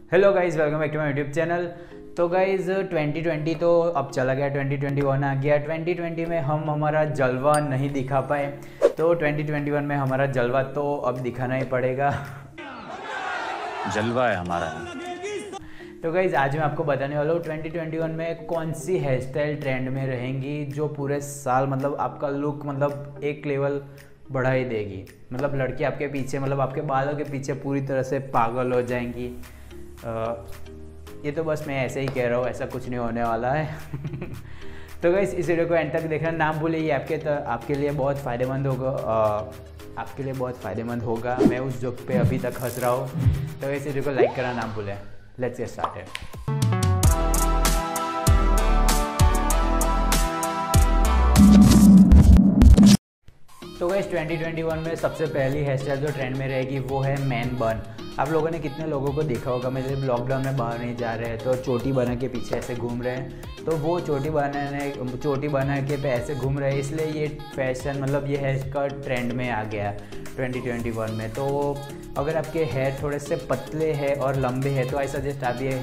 Hello guys, welcome back to my YouTube channel. तो guys 2020 तो अब चला गया, 2021 आ गया। 2020 में हम हमारा जलवा नहीं दिखा पाए, तो 2021 में हमारा जलवा तो अब दिखाना ही पड़ेगा। जलवा है हमारा। तो गाइज़ आज मैं आपको बताने वाला हूँ 2021 में कौन सी हेयर स्टाइल ट्रेंड में रहेंगी जो पूरे साल मतलब आपका लुक मतलब एक लेवल बढ़ा ही देगी। मतलब लड़की आपके पीछे मतलब आपके बालों के पीछे पूरी तरह से पागल हो जाएंगी। ये तो बस मैं ऐसे ही कह रहा हूँ, ऐसा कुछ नहीं होने वाला है। तो गाइस इस वीडियो को एंड तक देखना ना भूलिए, ये आपके लिए बहुत फ़ायदेमंद होगा। आपके लिए बहुत फ़ायदेमंद होगा। मैं उस जोक पे अभी तक हंस रहा हूँ। तो इस वीडियो को लाइक करना ना भूलें। Let's get started. तो गाइस 2021 में सबसे पहली हेयर स्टाइल जो ट्रेंड में रहेगी वो है मैन बन। आप लोगों ने कितने लोगों को देखा होगा, मतलब लॉकडाउन में बाहर नहीं जा रहे हैं तो चोटी बना के पीछे ऐसे घूम रहे हैं, तो वो चोटी बना के पे ऐसे घूम रहे हैं, इसलिए ये फैशन मतलब ये हेयर का ट्रेंड में आ गया 2021 में। तो अगर आपके हेयर थोड़े से पतले हैं और लंबे हैं तो आई सजेस्ट आप ये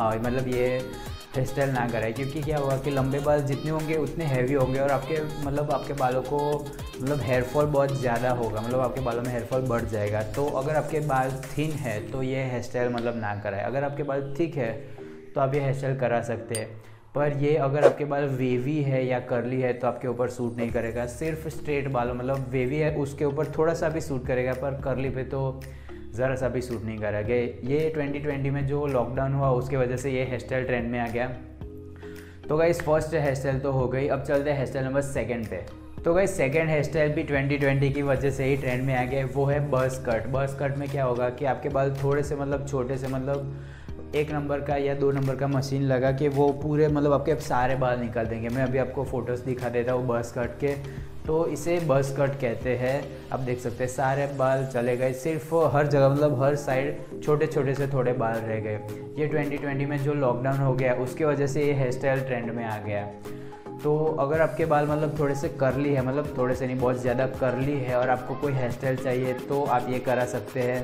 हेयर स्टाइल ना कराएं, क्योंकि क्या होगा कि लंबे बाल जितने होंगे उतने हैवी होंगे और आपके बालों को मतलब हेयर फॉल बहुत ज़्यादा होगा, मतलब आपके बालों में हेयर फॉल बढ़ जाएगा। तो अगर आपके बाल थिन है तो ये हेयर स्टाइल मतलब ना कराएं। अगर आपके बाल थिक है तो आप ये हेयर स्टाइल करा सकते हैं, पर ये अगर आपके बाल वेवी है या कर्ली है तो आपके ऊपर सूट नहीं करेगा। सिर्फ स्ट्रेट बालों मतलब वेवी है उसके ऊपर थोड़ा सा भी सूट करेगा, पर कर्ली पे तो ज़रा सा भी सूट नहीं करेगा। ये 2020 में जो लॉकडाउन हुआ उसके वजह से ये हेयर स्टाइल ट्रेंड में आ गया। तो गाइस फर्स्ट हेयर स्टाइल तो हो गई, अब चलते हैं हेयर स्टाइल नंबर सेकंड पे। तो गाइस सेकंड हेयर स्टाइल भी 2020 की वजह से ही ट्रेंड में आ गया, वो है बस कट। बस कट में क्या होगा कि आपके बाल थोड़े से मतलब छोटे से मतलब 1 नंबर का या 2 नंबर का मशीन लगा के वो पूरे मतलब आपके सारे बाल निकाल देंगे। मैं अभी आपको फ़ोटोज़ दिखा देता हूँ बस कट के। तो इसे बस कट कहते हैं। आप देख सकते हैं सारे बाल चले गए, सिर्फ हर जगह मतलब हर साइड छोटे छोटे से थोड़े बाल रह गए। ये 2020 में जो लॉकडाउन हो गया उसकी वजह से ये हेयर स्टाइल ट्रेंड में आ गया। तो अगर आपके बाल मतलब थोड़े से कर्ली है, मतलब थोड़े से नहीं बहुत ज़्यादा कर्ली है और आपको कोई हेयर स्टाइल चाहिए तो आप ये करा सकते हैं।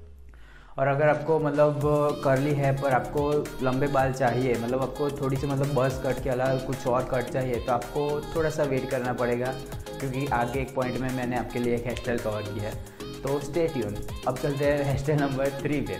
और अगर आपको मतलब कर्ली है पर आपको लंबे बाल चाहिए, मतलब आपको थोड़ी सी मतलब बस कट के अलावा कुछ और कट चाहिए, तो आपको थोड़ा सा वेट करना पड़ेगा, क्योंकि आगे एक पॉइंट में मैंने आपके लिए एक हेयर स्टाइल कवर किया है। तो स्टे ट्यून। अब चलते हैं हेयर स्टाइल नंबर 3 पे।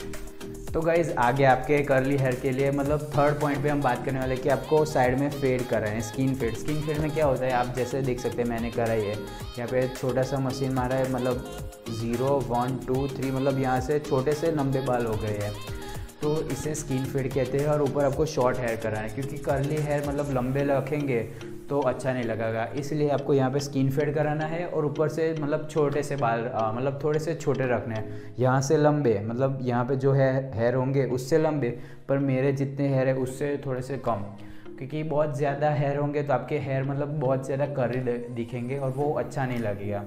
तो गाइज़ आगे आपके कर्ली हेयर के लिए मतलब थर्ड पॉइंट पे हम बात करने वाले कि आपको साइड में फेड कराएं, स्किन फेड। स्किन फेड में क्या होता है, आप जैसे देख सकते हैं मैंने करा ही है। यहाँ पे छोटा सा मशीन मारा है, मतलब 0 1 2 3 मतलब यहाँ से छोटे से लंबे बाल हो गए हैं, तो इसे स्किन फेड कहते हैं। और ऊपर आपको शॉर्ट हेयर कराना है, क्योंकि कर्ली हेयर मतलब लंबे रखेंगे तो अच्छा नहीं लगेगा, इसलिए आपको यहाँ पे स्किन फेड कराना है। और ऊपर से मतलब छोटे से बाल मतलब थोड़े से छोटे रखने हैं, यहाँ से लंबे मतलब यहाँ पे जो है हेयर होंगे उससे लंबे, पर मेरे जितने हेयर है उससे थोड़े से कम, क्योंकि बहुत ज़्यादा हेयर होंगे तो आपके हेयर मतलब बहुत ज़्यादा कर्ली दिखेंगे और वो अच्छा नहीं लगेगा।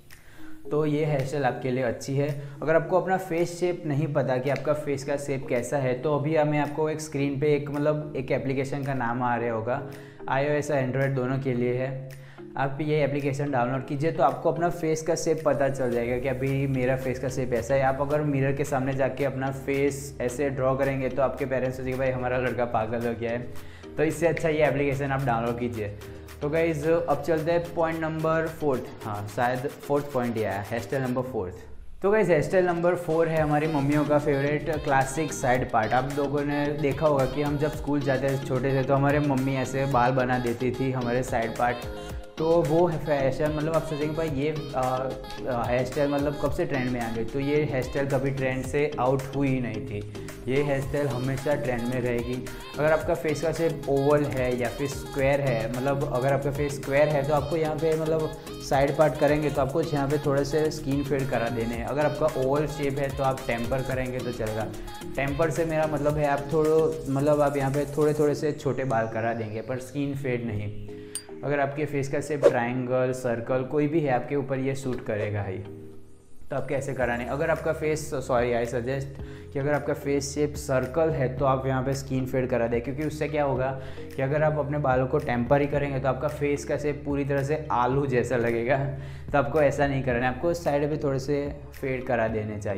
तो ये हेयर स्टाइल आपके लिए अच्छी है। अगर आपको अपना फेस शेप नहीं पता कि आपका फेस का शेप कैसा है, तो अभी मैं आपको एक स्क्रीन पे एक एप्लीकेशन का नाम आ रहा होगा, iOS और एंड्रॉयड दोनों के लिए है। आप ये एप्लीकेशन डाउनलोड कीजिए तो आपको अपना फेस का शेप पता चल जाएगा कि अभी मेरा फेस का शेप ऐसा है। आप अगर मिरर के सामने जाके अपना फेस ऐसे ड्रॉ करेंगे तो आपके पेरेंट्स सोचेंगे भाई हमारा लड़का पागल हो गया है। तो इससे अच्छा ये एप्लीकेशन आप डाउनलोड कीजिए। तो गाइज अब चलते हैं पॉइंट नंबर 4। हाँ शायद 4th पॉइंट ये है, हेयर स्टाइल नंबर 4। तो गाइज हेयर स्टाइल नंबर 4 है हमारी मम्मियों का फेवरेट क्लासिक साइड पार्ट। आप लोगों ने देखा होगा कि हम जब स्कूल जाते थे छोटे थे तो हमारे मम्मी ऐसे बाल बना देती थी हमारे साइड पार्ट। तो वो फैशन मतलब आप सोचेंगे भाई ये हेयर स्टाइल मतलब कब से ट्रेंड में आ गई, तो ये हेयर स्टाइल कभी ट्रेंड से आउट हुई ही नहीं थी। ये हेयर स्टाइल हमेशा ट्रेंड में रहेगी। अगर आपका फेस का शेप ओवल है या फिर स्क्वायर है, मतलब अगर आपका फेस स्क्वायर है तो आपको यहाँ पे मतलब साइड पार्ट करेंगे तो आपको यहाँ पे थोड़े से स्किन फेड करा देने हैं। अगर आपका ओवल शेप है तो आप टेम्पर करेंगे तो चलेगा। टेम्पर से मेरा मतलब है आप आप यहाँ पे थोड़े थोड़े से छोटे बाल करा देंगे, पर स्किन फेड नहीं। अगर आपके फेस का शेप ट्रायंगल सर्कल कोई भी है आपके ऊपर ये सूट करेगा ही, तो आप कैसे कराने। अगर आपका फेस आई सजेस्ट कि अगर आपका फेस शेप सर्कल है तो आप यहाँ पे स्किन फेड करा दें, क्योंकि उससे क्या होगा कि अगर आप अपने बालों को टेम्पर ही करेंगे तो आपका फेस का शेप पूरी तरह से आलू जैसा लगेगा। तो आपको ऐसा नहीं करना है, आपको साइड पे थोड़े से फेड करा देने चाहिए।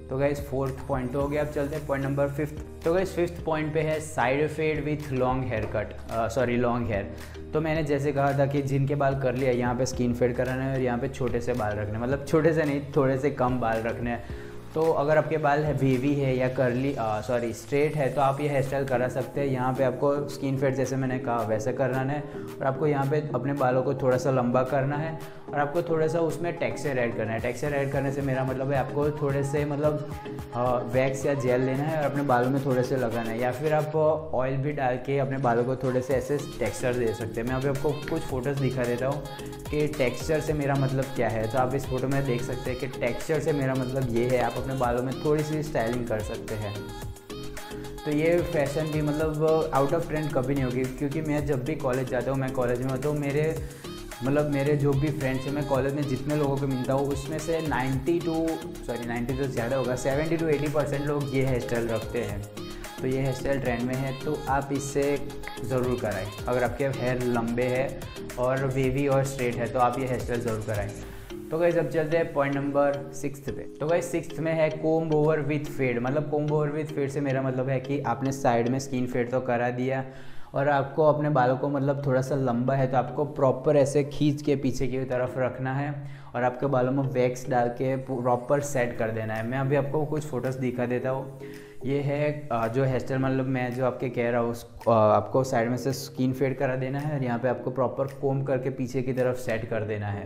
तो गाइस 4th पॉइंट तो हो गया। अब चलते हैं पॉइंट नंबर 5th। तो गाइस 5th पॉइंट पे है side fade with long hair cut, sorry long hair. तो मैंने जैसे कहा था कि जिनके बाल कर लिया यहाँ पे स्किन फेड कराना है और यहाँ पे छोटे से बाल रखने, मतलब छोटे से नहीं, थोड़े से कम बाल रखने हैं। तो अगर आपके बाल वेवी है या कर्ली स्ट्रेट है तो आप ये हेयर स्टाइल करा सकते हैं। यहाँ पे आपको स्किन फेड जैसे मैंने कहा वैसे करना है और आपको यहाँ पे अपने बालों को थोड़ा सा लंबा करना है और आपको थोड़ा सा उसमें टेक्सचर ऐड करना है। टेक्सचर ऐड करने से मेरा मतलब है आपको थोड़े से मतलब वैक्स या जेल लेना है और अपने बालों में थोड़े से लगाना है, या फिर आप ऑयल भी डाल के अपने बालों को थोड़े से ऐसे टेक्सचर दे सकते हैं। मैं अभी आपको कुछ फ़ोटोज़ दिखा देता हूँ कि टेक्सचर से मेरा मतलब क्या है। तो आप इस फोटो में देख सकते हैं कि टेक्सचर से मेरा मतलब ये है, आप अपने बालों में थोड़ी सी स्टाइलिंग कर सकते हैं। तो ये फैशन भी मतलब आउट ऑफ ट्रेंड कभी नहीं होगी, क्योंकि मैं जब भी कॉलेज जाता हूँ, मैं कॉलेज में होता हूँ, मेरे जो भी फ्रेंड्स हैं, मैं कॉलेज में जितने लोगों को मिलता हूँ उसमें से 90 तो ज़्यादा होगा, 70 to 80% लोग ये हेयर स्टाइल रखते हैं। तो ये हेयर स्टाइल ट्रेंड में है तो आप इससे ज़रूर कराएं। अगर आपके हेयर लंबे हैं और वेवी और स्ट्रेट है तो आप ये हेयर स्टाइल ज़रूर कराएं। तो गाइस अब चलते हैं पॉइंट नंबर 6 पे। तो गाइस 6th में है कोम्ब ओवर विथ फेड। मतलब कोम्ब ओवर विथ फेड से मेरा मतलब है कि आपने साइड में स्किन फेड तो करा दिया और आपको अपने बालों को मतलब थोड़ा सा लंबा है तो आपको प्रॉपर ऐसे खींच के पीछे की तरफ रखना है और आपके बालों में वैक्स डाल के प्रॉपर सेट कर देना है। मैं अभी आपको कुछ फ़ोटोज़ दिखा देता हूँ। ये है जो हेयर स्टाइल, मतलब मैं जो आपके कह रहा हूँ, आपको साइड में से स्किन फेड करा देना है और यहाँ पे आपको प्रॉपर कोम करके पीछे की तरफ सेट कर देना है।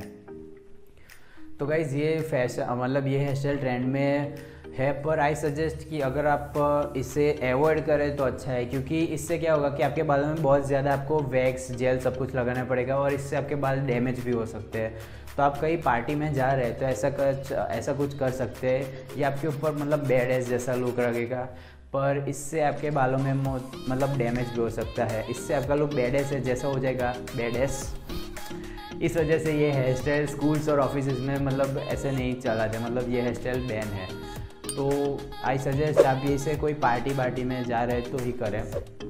तो गाइज़ ये फैशन मतलब ये हेयर स्टाइल ट्रेंड में है, पर आई सजेस्ट कि अगर आप इसे अवॉइड करें तो अच्छा है, क्योंकि इससे क्या होगा कि आपके बालों में बहुत ज़्यादा आपको वैक्स जेल सब कुछ लगाना पड़ेगा और इससे आपके बाल डैमेज भी हो सकते हैं। तो आप कहीं पार्टी में जा रहे हैं तो ऐसा कुछ कर सकते हैं। ये आपके ऊपर मतलब बैड एज जैसा लुक लगेगा, पर इससे आपके बालों में मतलब डैमेज भी हो सकता है। इससे आपका लुक बैड एज जैसा हो जाएगा, बैड एज। इस वजह से ये हेयर स्टाइल स्कूल्स और ऑफिस में मतलब ऐसे नहीं चलाते, मतलब ये हेयर स्टाइल बैन है। तो आई सजेस्ट आप इसे कोई पार्टी में जा रहे हैं तो ही करें।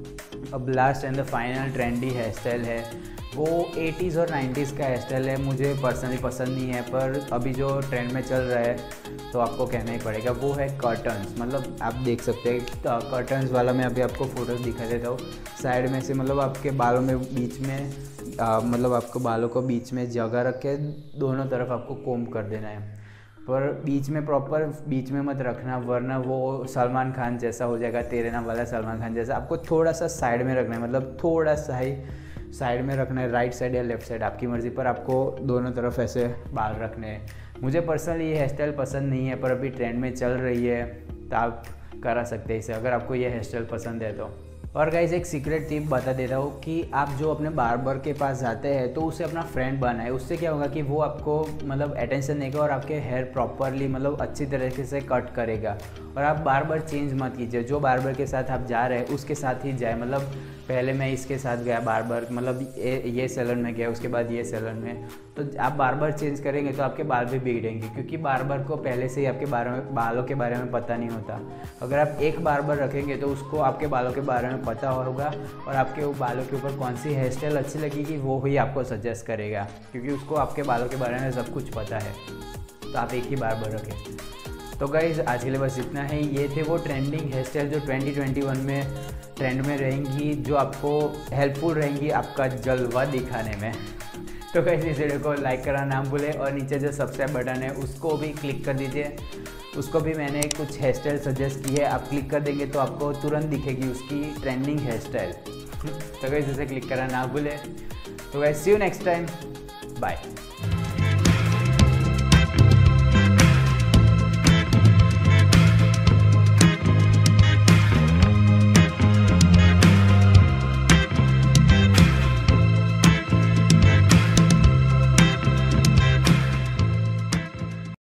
अब last and the final trendy hair style है, वो 80s और 90s का हेयर स्टाइल है। मुझे पर्सनली पसंद नहीं है, पर अभी जो ट्रेंड में चल रहा है तो आपको कहना ही पड़ेगा, वो है कर्टन्स। मतलब आप देख सकते हैं कर्टन्स वाला। मैं अभी आपको फ़ोटोज़ दिखा देता हूँ। साइड में से मतलब आपके बालों में बीच में मतलब आपको बालों को बीच में जगह रख के दोनों तरफ आपको कोम कर देना है, पर बीच में प्रॉपर बीच में मत रखना, वरना वो सलमान खान जैसा हो जाएगा, तेरे नाम वाला सलमान खान जैसा। आपको थोड़ा सा साइड में रखना है, मतलब थोड़ा सा ही साइड में रखना है, राइट साइड या लेफ्ट साइड आपकी मर्ज़ी, पर आपको दोनों तरफ ऐसे बाल रखने हैं। मुझे पर्सनली ये हेयर स्टाइल पसंद नहीं है, पर अभी ट्रेंड में चल रही है तो आप करा सकते हैं इसे, अगर आपको ये हेयर स्टाइल पसंद है तो। और गाइस एक सीक्रेट टिप बता देता हूँ कि आप जो अपने बार्बर के पास जाते हैं तो उसे अपना फ्रेंड बनाए। उससे क्या होगा कि वो आपको मतलब अटेंशन देगा और आपके हेयर प्रॉपरली मतलब अच्छी तरीके से कट करेगा। और आप बार बार चेंज मत कीजिए, जो बार्बर के साथ आप जा रहे हैं उसके साथ ही जाए। मतलब पहले मैं इसके साथ गया बार्बर, मतलब ये सैलून में गया, उसके बाद ये सैलून में, तो आप बार बार चेंज करेंगे तो आपके बाल भी बिगड़ेंगे, क्योंकि बार्बर को पहले से ही आपके बालों के बारे में पता नहीं होता। अगर आप एक बार्बर रखेंगे तो उसको आपके बालों के बारे में पता होगा और आपके बालों के ऊपर कौन सी हेयर स्टाइल अच्छी लगेगी वो ही आपको सजेस्ट करेगा, क्योंकि उसको आपके बालों के बारे में सब कुछ पता है। तो आप एक ही बार्बर रखें। तो गाइज़ आज के लिए बस इतना ही। ये थे वो ट्रेंडिंग हेयर स्टाइल जो 2021 में ट्रेंड में रहेंगी, जो आपको हेल्पफुल रहेंगी आपका जलवा दिखाने में। तो गाइज़ इस वीडियो को लाइक करना ना भूलें और नीचे जो सब्सक्राइब बटन है उसको भी क्लिक कर दीजिए। उसको भी मैंने कुछ हेयर स्टाइल सजेस्ट की है, आप क्लिक कर देंगे तो आपको तुरंत दिखेगी उसकी ट्रेंडिंग हेयर स्टाइल। तो गाइज़ इसे क्लिक करना ना भूलें। तो guys see you next time, bye.